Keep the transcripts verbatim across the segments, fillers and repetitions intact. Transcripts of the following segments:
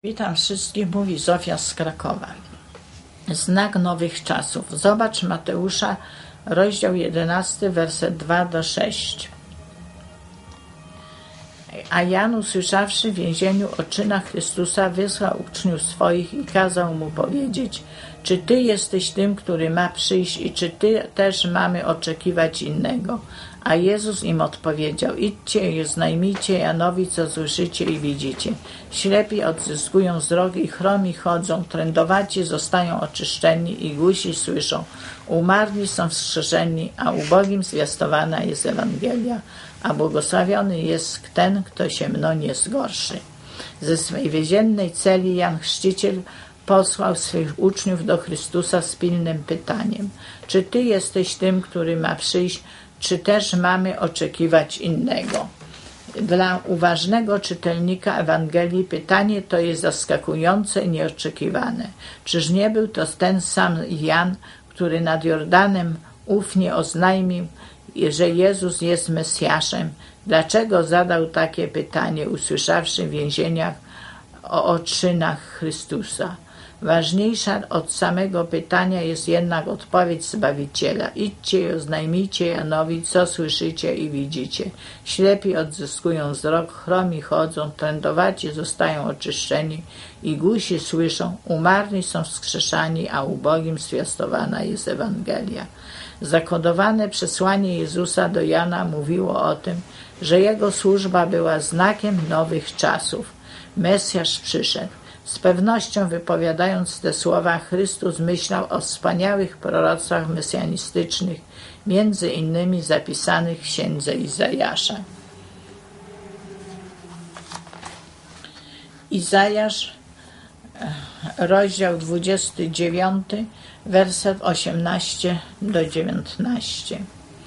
Witam wszystkich, mówi Zofia z Krakowa. Znak nowych czasów. Zobacz Mateusza, rozdział jedenasty, werset dwa do sześciu. A Jan, usłyszawszy w więzieniu o czynach Chrystusa, wysłał uczniów swoich i kazał mu powiedzieć: czy Ty jesteś tym, który ma przyjść, i czy Ty też mamy oczekiwać innego? A Jezus im odpowiedział: idźcie i oznajmijcie Janowi, co słyszycie i widzicie. Ślepi odzyskują wzrok i chromi chodzą, trędowaci zostają oczyszczeni i głusi słyszą. Umarli są wskrzeszeni, a ubogim zwiastowana jest Ewangelia. A błogosławiony jest ten, kto się mną nie zgorszy. Ze swej więziennej celi Jan Chrzciciel posłał swych uczniów do Chrystusa z pilnym pytaniem: czy Ty jesteś tym, który ma przyjść, czy też mamy oczekiwać innego? Dla uważnego czytelnika Ewangelii pytanie to jest zaskakujące i nieoczekiwane. Czyż nie był to ten sam Jan, który nad Jordanem ufnie oznajmił, że Jezus jest Mesjaszem? Dlaczego zadał takie pytanie, usłyszawszy w więzieniach o, o czynach Chrystusa? Ważniejsza od samego pytania jest jednak odpowiedź Zbawiciela: idźcie i oznajmijcie Janowi, co słyszycie i widzicie. Ślepi odzyskują wzrok, chromi chodzą, trędowaci zostają oczyszczeni i głusi słyszą. Umarli są wskrzeszani, a ubogim zwiastowana jest Ewangelia. Zakodowane przesłanie Jezusa do Jana mówiło o tym, że jego służba była znakiem nowych czasów. Mesjasz przyszedł. Z pewnością wypowiadając te słowa, Chrystus myślał o wspaniałych proroctwach mesjanistycznych, między innymi zapisanych w księdze Izajasza. Izajasz, rozdział dwudziesty dziewiąty, werset osiemnasty do dziewiętnastego.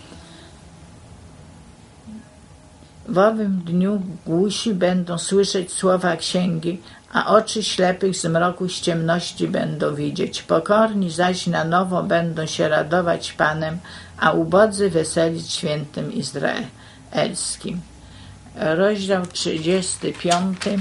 W owym dniu głusi będą słyszeć słowa księgi, a oczy ślepych z mroku z ciemności będą widzieć. Pokorni zaś na nowo będą się radować Panem, a ubodzy weselić świętym izraelskim. Rozdział trzydziesty piąty,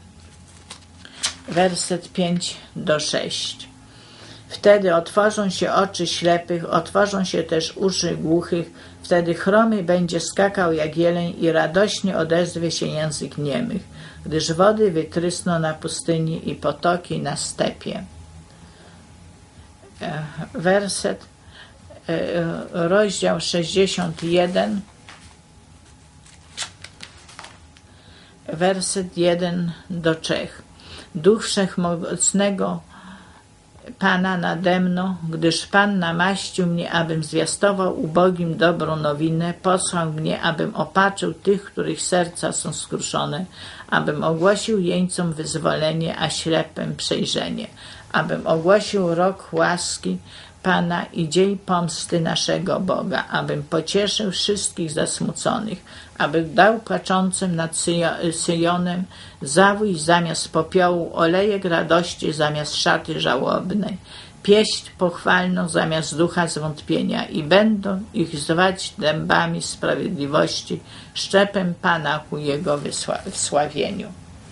werset piąty do szóstego. Wtedy otworzą się oczy ślepych, otworzą się też uszy głuchych, wtedy chromy będzie skakał jak jeleń i radośnie odezwie się język niemych, gdyż wody wytrysną na pustyni i potoki na stepie. Werset, rozdział sześćdziesiąty jeden, werset jeden do trzech. Duch Wszechmocnego Pana nade mną, gdyż Pan namaścił mnie, abym zwiastował ubogim dobrą nowinę, posłał mnie, abym opatrzył tych, których serca są skruszone, abym ogłosił jeńcom wyzwolenie, a ślepym przejrzenie, abym ogłosił rok łaski Pana i dzień pomsty naszego Boga, abym pocieszył wszystkich zasmuconych, abym dał płaczącym nad Syjonem zawój zamiast popiołu, olejek radości zamiast szaty żałobnej, pieśń pochwalną zamiast ducha zwątpienia, i będą ich zwać dębami sprawiedliwości, szczepem Pana ku Jego wysławieniu.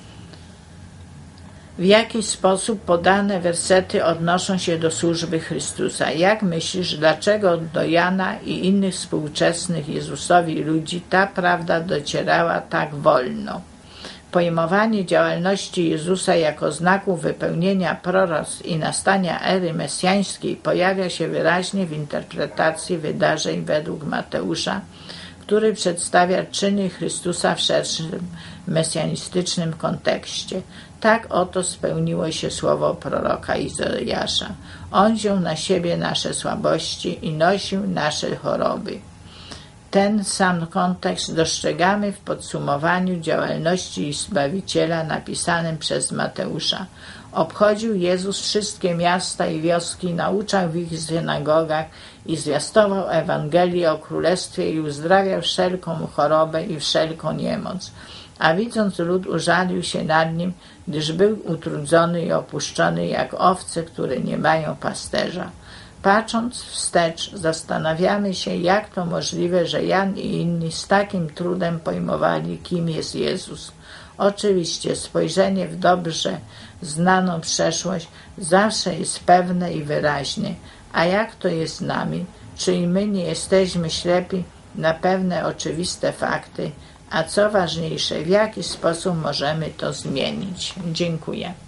W jaki sposób podane wersety odnoszą się do służby Chrystusa? Jak myślisz, dlaczego do Jana i innych współczesnych Jezusowi ludzi ta prawda docierała tak wolno? Pojmowanie działalności Jezusa jako znaku wypełnienia proroctw i nastania ery mesjańskiej pojawia się wyraźnie w interpretacji wydarzeń według Mateusza, który przedstawia czyny Chrystusa w szerszym mesjanistycznym kontekście. Tak oto spełniło się słowo proroka Izajasza. On wziął na siebie nasze słabości i nosił nasze choroby. Ten sam kontekst dostrzegamy w podsumowaniu działalności Zbawiciela napisanym przez Mateusza. Obchodził Jezus wszystkie miasta i wioski, nauczał w ich synagogach i zwiastował Ewangelię o Królestwie i uzdrawiał wszelką chorobę i wszelką niemoc. A widząc lud, użalił się nad nim, gdyż był utrudzony i opuszczony jak owce, które nie mają pasterza. Patrząc wstecz, zastanawiamy się, jak to możliwe, że Jan i inni z takim trudem pojmowali, kim jest Jezus. Oczywiście spojrzenie w dobrze znaną przeszłość zawsze jest pewne i wyraźne. A jak to jest z nami? Czy i my nie jesteśmy ślepi na pewne oczywiste fakty? A co ważniejsze, w jaki sposób możemy to zmienić? Dziękuję.